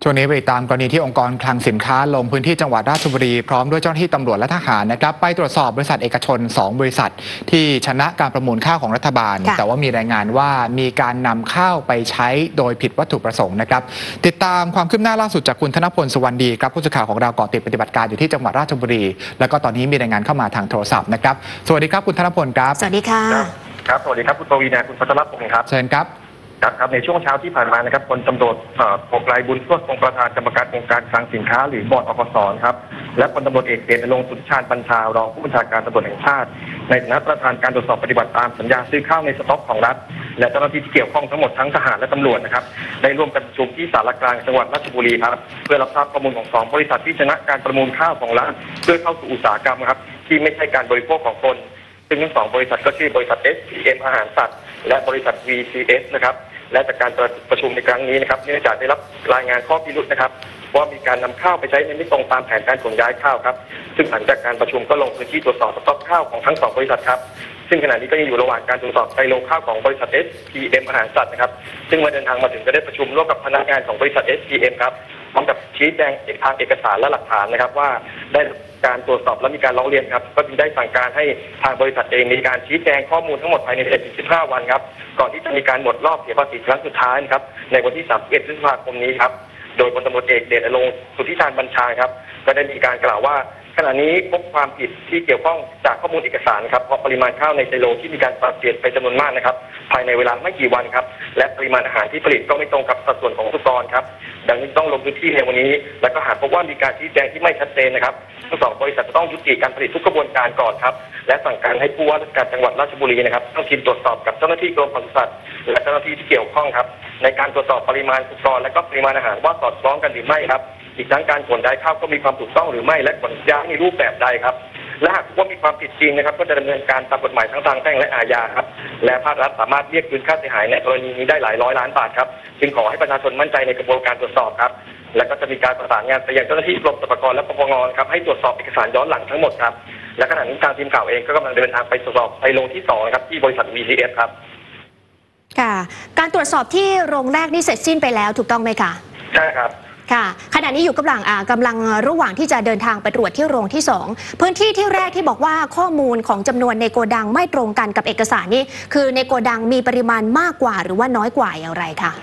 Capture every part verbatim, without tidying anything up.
ช่วงนี้ไปติดตามกรณีที่องค์กรคลังสินค้าลงพื้นที่จังหวัดราชบุรีพร้อมด้วยเจ้าหน้าที่ตำรวจและทหารนะครับไปตรวจสอบบริษัทเอกชนสองบริษัทที่ชนะการประมูลข้าวของรัฐบาลแต่ว่ามีรายงานว่ามีการนำข้าวไปใช้โดยผิดวัตถุประสงค์นะครับติดตามความคืบหน้าล่าสุดจากคุณธนพลสุวรรณดีครับผู้สื่อข่าวของเราเกาะติดปฏิบัติการอยู่ที่จังหวัดราชบุรีแล้วก็ตอนนี้มีรายงานเข้ามาทางโทรศัพท์นะครับสวัสดีครับคุณธนพลครับสวัสดีค่ะครับสวัสดีครับคุณปวีณาคุณพัชรพงศ์ครับเชิญครับครับในช่วงเช้าที่ผ่านมานะครับพลตำรวจปกไกรบุญทวดองค์ประธานกรรมการองค์การคลังสินค้าหรือบอร์ดอกสครับและพลตำรวจเอกเดชรงค์สุทธิชาญบัญชารองผู้บัญชาการตำรวจแห่งชาติในฐานะประธานการตรวจสอบปฏิบัติตามสัญญาซื้อข้าวในสต็อกของรัฐและเจ้าหน้าที่ที่เกี่ยวข้องทั้งหมดทั้งทหารและตำรวจนะครับได้ร่วมกันประชุมที่ศาลกลางจังหวัดราชบุรีครับเพื่อรับทราบข้อมูลของสองบริษัทที่ชนะการประมูลข้าวของรัฐเพื่อเข้าสู่อุตสาหกรรมครับที่ไม่ใช่การบริโภคของคนซึ่งทั้งสองบริษัทก็ชื่อบริษัท เอส พี เอ็ม อาหารสัตว์และบริษัท วี ซี เอส นะครับและจากการประชุมในครั้งนี้นะครับเนื่องจากได้รับรายงานข้อพิรุธนะครับว่ามีการนำข้าวไปใช้ในไม่ตรงตามแผนการขนย้ายข้าวครับซึ่งหลังจากการประชุมก็ลงพื้นที่ตรวจสอบสต็อกข้าวของทั้งสองบริษัทครับซึ่งขณะนี้ก็ยังอยู่ระหว่างการตรวจสอบไซโลข้าวของบริษัท เอส พี เอ็ม อาหารสัตว์นะครับซึ่งเมื่อเดินทางมาถึงก็ได้ประชุมร่วมกับพนักงานของบริษัท เอส พี เอ็ม ครับพร้อมกับชี้แจงทางเอกสารและหลักฐานนะครับว่าได้การตรวจสอบและมีการร้องเรียนครับก็จึงได้สั่งการให้ทางบริษัทเองมีการชี้แจงข้อมูลทั้งหมดภายใน สิบห้า วันครับก่อนที่จะมีการหมดรอบเสียภาษีครั้งสุดท้ายครับในวันที่สามสิบเอ็ดพฤษภาคมนี้ครับโดยพลตำรวจเอกเดชรงค์สุทธิชาญบัญชาครับก็ได้มีการกล่าวว่าขณะนี้พบความผิดที่เกี่ยวข้องจากข้อมูลเอกสารครับเพราะปริมาณข้าวในไซโลที่มีการปรับเปลี่ยนไปจำนวนมากนะครับภายในเวลาไม่กี่วันครับและปริมาณอาหารที่ผลิตก็ไม่ตรงกับสัดส่วนของอุปกรณ์ครับดังนี้ต้องลงพื้นที่ในวันนี้และก็หากพบว่ามีการชี้แจงที่ไม่ชัดเจนนะครับทั้งสองบริษัทจะต้องยุติการผลิตทุกกระบวนการก่อนครับและสั่งการให้ผู้ว่าราชการจังหวัดราชบุรีนะครับต้องทีมตรวจสอบกับเจ้าหน้าที่กรมปศุสัตว์และเจ้าหน้าที่ที่เกี่ยวข้องครับในการตรวจสอบปริมาณอุปกรณ์และก็ปริมาณอาหารว่าสอดคล้องกันหรือไม่ครับอีกทั้งการขนย้ายข้าวก็มีความถูกต้องหรือไม่และขนย้ายในรูปแบบใดครับและหากว่ามีความผิดจริงนะครับก็จะดำเนินการตามกฎหมายทั้งทางแพ่งและอาญาครับและภาครัฐสามารถเรียกคืนค่าเสียหายในกรณีนี้ได้หลายร้อยล้านบาทครับจึงขอให้ประชาชนมั่นใจในกระบวนการตรวจสอบครับและก็จะมีการประสานงานไปยังเจ้าหน้าที่กรมสรรพากรและปปงครับให้ตรวจสอบเอกสารย้อนหลังทั้งหมดครับและขณะนี้ทางทีมข่าวเองก็กำลังเดินทางไปตรวจสอบไซโลที่สองครับที่บริษัท วี ซี เอส ครับค่ะการตรวจสอบที่โรงแรกนี่เสร็จสิ้นไปแล้วถูกต้องไหมคะใช่ครับค่ะขณะนี้อยู่กำลังอ่ากำลังระหว่างที่จะเดินทางไปตรวจที่โรงที่สองพื้นที่ที่แรกที่บอกว่าข้อมูลของจำนวนในโกดังไม่ตรงกันกับเอกสารนี่คือในโกดังมีปริมาณมากกว่าหรือว่าน้อยกว่าอย่างไรคะ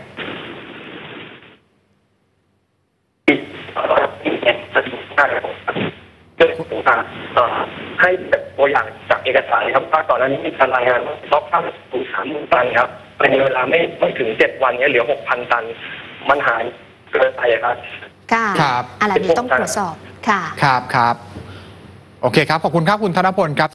ให้ตัวอย่างจากเอกสารครับว่าก่อนหน้านี้มีการรายงานว่าสต็อกข้าวถูกสามหมื่นตันครับในเวลาไม่ไม่ถึงเจ็ดวันนี้เหลือหกพันตันมันหายเกินไปครับค่ะอะไรนี้ต้องตรวจสอบค่ะครับครับโอเคครับขอบคุณครับคุณธนพลครับ